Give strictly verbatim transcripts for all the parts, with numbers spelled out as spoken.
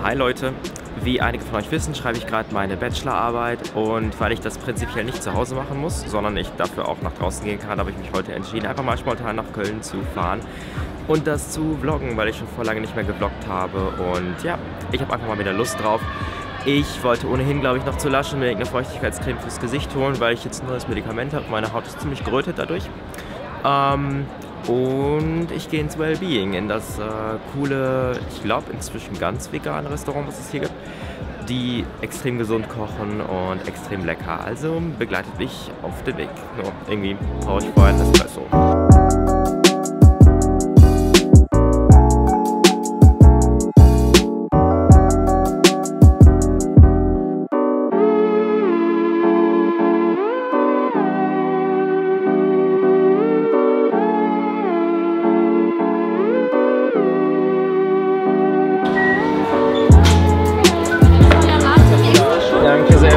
Hi Leute, wie einige von euch wissen, schreibe ich gerade meine Bachelorarbeit und weil ich das prinzipiell nicht zu Hause machen muss, sondern ich dafür auch nach draußen gehen kann, habe ich mich heute entschieden, einfach mal spontan nach Köln zu fahren und das zu vloggen, weil ich schon vor lange nicht mehr gevloggt habe und ja, ich habe einfach mal wieder Lust drauf. Ich wollte ohnehin, glaube ich, noch zu Lush mir eine Feuchtigkeitscreme fürs Gesicht holen, weil ich jetzt ein neues Medikament habe. Meine Haut ist ziemlich gerötet dadurch. Ähm, und ich gehe ins Wellbeing, in das äh, coole, ich glaube inzwischen ganz vegane Restaurant, was es hier gibt, die extrem gesund kochen und extrem lecker. Also begleitet mich auf den Weg. Nur irgendwie brauche ich vorher ein Espresso. Danke sehr.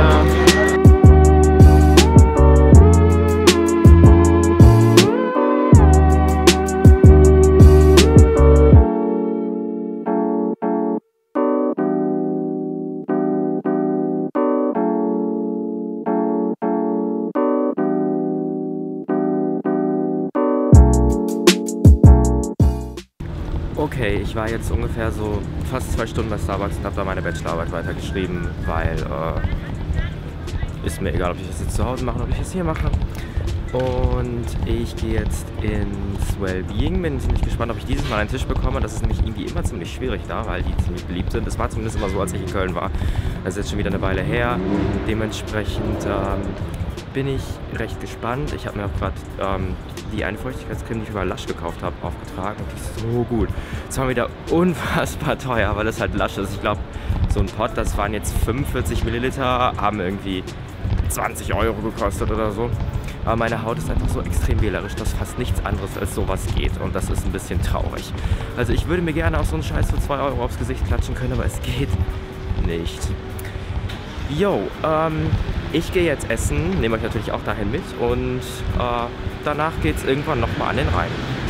Okay, ich war jetzt ungefähr so fast zwei Stunden bei Starbucks und habe da meine Bachelorarbeit weitergeschrieben, weil äh, ist mir egal, ob ich das jetzt zu Hause mache oder ob ich das hier mache. Und ich gehe jetzt ins Wellbeing, bin ziemlich gespannt, ob ich dieses Mal einen Tisch bekomme. Das ist nämlich irgendwie immer ziemlich schwierig da, weil die ziemlich beliebt sind. Das war zumindest immer so, als ich in Köln war. Das ist jetzt schon wieder eine Weile her. Dementsprechend ähm, bin ich recht gespannt. Ich habe mir auch gerade ähm, die eine Feuchtigkeitscreme, die ich über Lush gekauft habe, aufgetragen und die ist so gut. Es war wieder unfassbar teuer, weil es halt Lush ist. Ich glaube, so ein Pot, das waren jetzt fünfundvierzig Milliliter, haben irgendwie zwanzig Euro gekostet oder so. Aber meine Haut ist einfach so extrem wählerisch, dass fast nichts anderes als sowas geht und das ist ein bisschen traurig. Also ich würde mir gerne auch so einen Scheiß für zwei Euro aufs Gesicht klatschen können, aber es geht nicht. Jo, ähm, ich gehe jetzt essen, nehme euch natürlich auch dahin mit und äh, danach geht es irgendwann nochmal an den Rhein.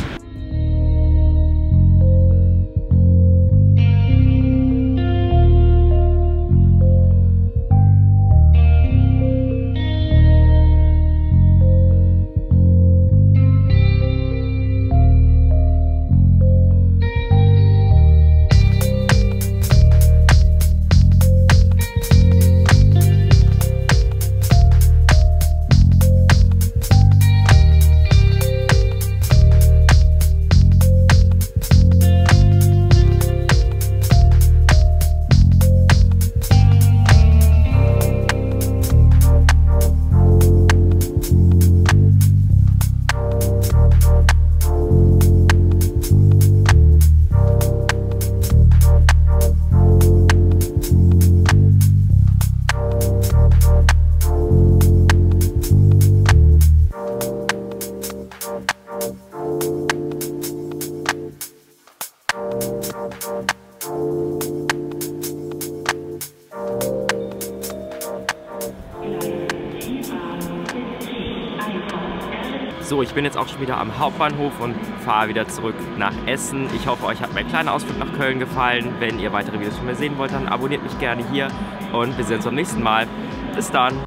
So, ich bin jetzt auch schon wieder am Hauptbahnhof und fahre wieder zurück nach Essen. Ich hoffe, euch hat mein kleiner Ausflug nach Köln gefallen. Wenn ihr weitere Videos von mir sehen wollt, dann abonniert mich gerne hier und wir sehen uns beim nächsten Mal. Bis dann!